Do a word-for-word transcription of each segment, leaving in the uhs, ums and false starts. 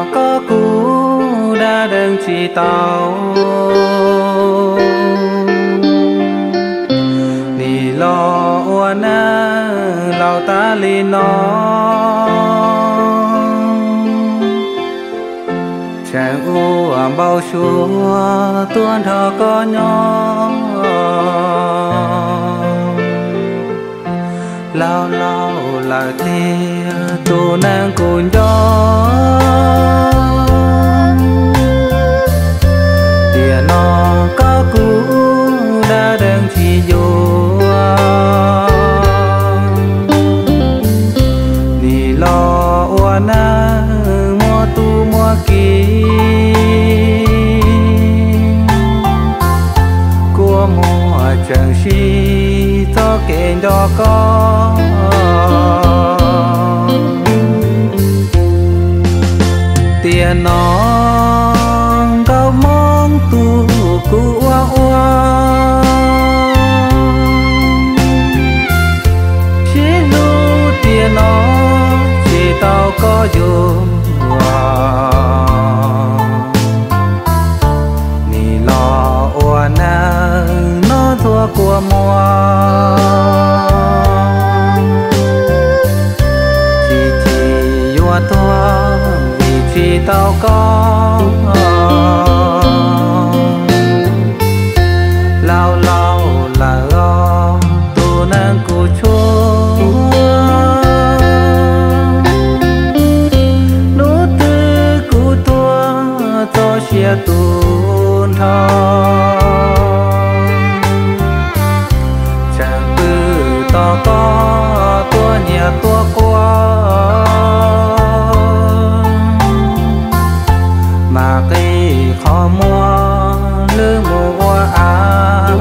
có cú đã đừng chỉ tàu đi lo oan á lao ta li nó chẳng u bao chúa tuôn thọ có nhỏ lao lao là tia tu nàng cùng đó tia nó có cú đã đang chỉ dù đi lo oan á mua tu mua kỳ của mua chẳng si cho kênh đó có tiền nó cao mong tu cu oa oa chỉ lu tiền nó chỉ tao có dùng nì lo oa na nó thua của mua chỉ chỉ oa thua chỉ tao có lao lao là lo tu nàng của chúa nỗ tư của tua cho chia tuôn thọ chẳng từ to có tua nhà tua qua mà cái khó mua lư mua à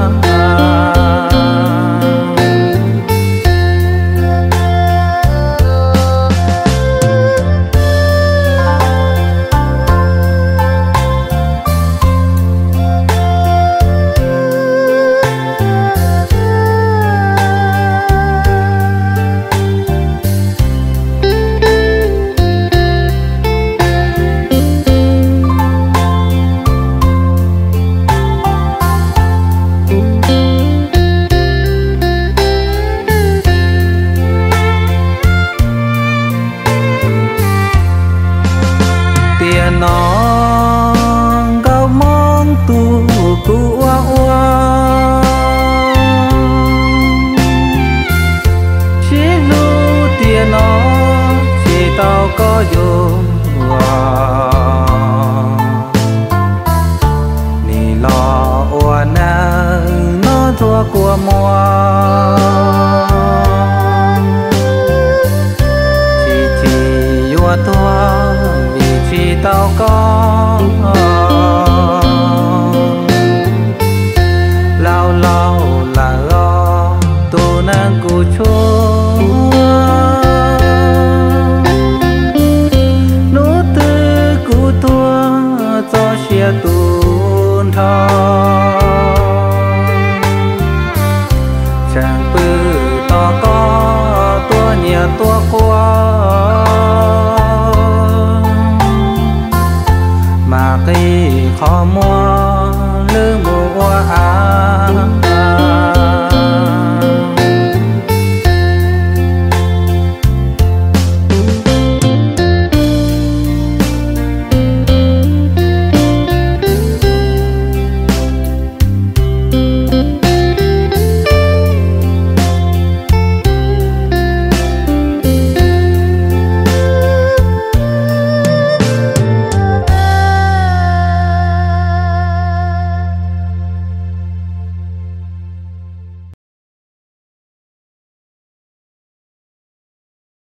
tiền nó cao mong tu cu oa oa chỉ lu tiền nó chỉ tao có dùng nì lo oa na nó thua của mua chỉ chỉ oa thua chỉ tao có lao lao là lo tu nàng của chúa nỗ tư của tua cho chia tuôn thọ chẳng bự to có tua nhà tua qua mà cái khó mua